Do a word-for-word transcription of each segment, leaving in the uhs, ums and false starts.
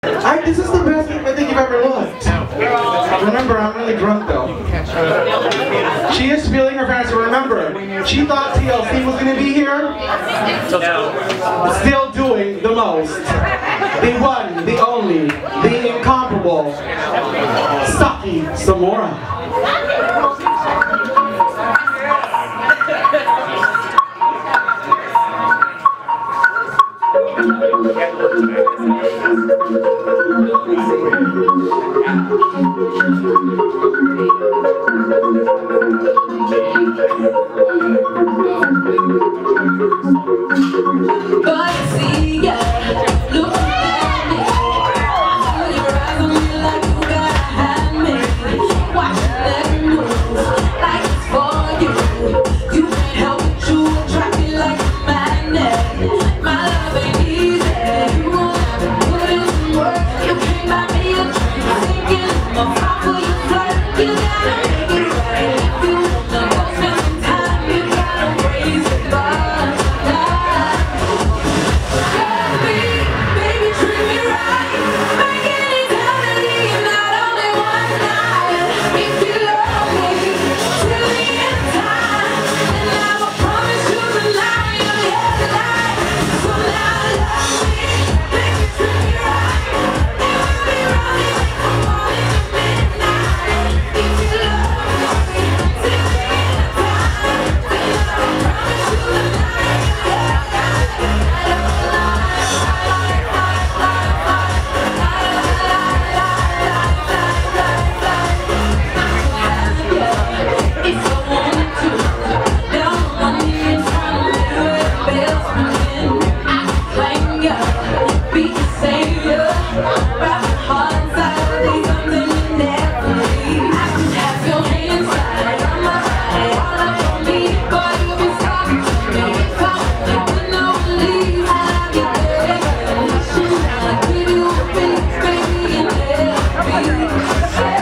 I, this is the best I think you've ever looked. Remember, I'm really drunk though. She is feeling her fantasy. Remember, she thought T L C was going to be here. Still doing the most. The one, the only, the incomparable Saki Samora. But see ya, look at me. Feel your eyes on me like you gotta have me. Watch your leg move like it's for you. You can't help it, you attract me like a magnet. My love ain't easy, you won't have to put in some work. You can't buy me a drink, sinking in my heart for you flirt. You gotta make it right. If you wanna go spend some time, you gotta raise the bar. Baby, treat me right. Make it eternity, not only one night. If you love me till the end of time, then I will promise you the line of your life. So now love me, baby, treat me right. And we'll be running from morning to midnight. If you love me till the end of time, then I will promise you the line of your if I wanted to, down on my knees, trying to do it best for me. I could claim you, be your savior, wrap your heart inside of these something you never leave. I could have your hands tied on my body, all up on me, boy, you'll be talking to me. If I only would know leave, I'd be there. I'll give you a piece, baby, and let me share.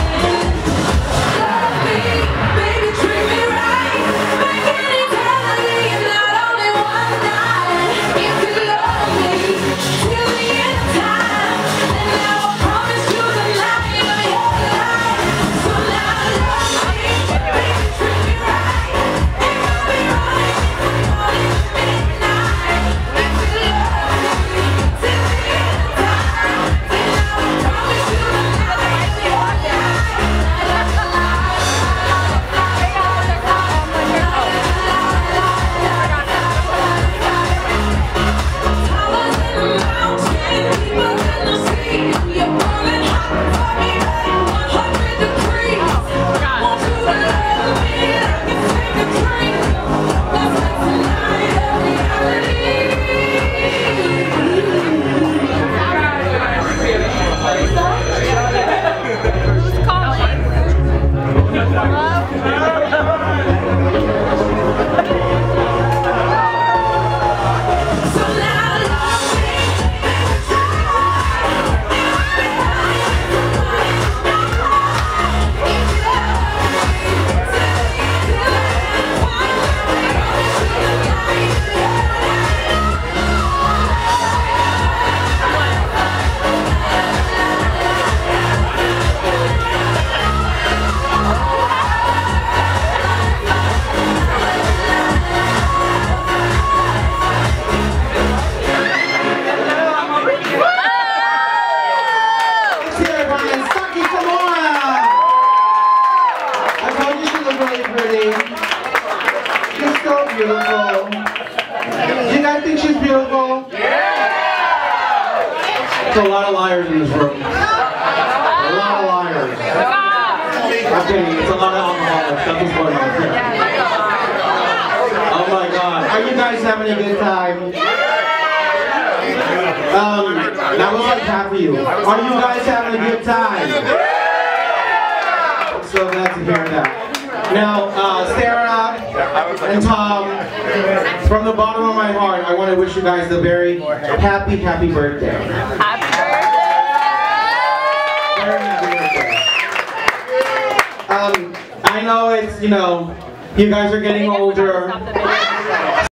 Baby, treat me right. Make it eternity, not only one night. If you love me till the end of time, then I will promise you the line of your life. So now love me, baby, treat me right. And we'll be running from morning to midnight. If you love me till the end of time, then I will promise you the line of your life. Beautiful. Do you guys think she's beautiful? Yeah! There's a lot of liars in this room. A lot of liars. I'm kidding, it's a lot of alcoholics. That's what's going on here. Oh my god. Are you guys having a good time? Um, that was like half of you. Are you guys having a good time? So glad to hear that. Now, uh, Sarah and Tom, from the bottom of my heart, I want to wish you guys a very happy, happy birthday. Happy birthday. Very happy birthday. Um, I know it's, you know, you guys are getting older.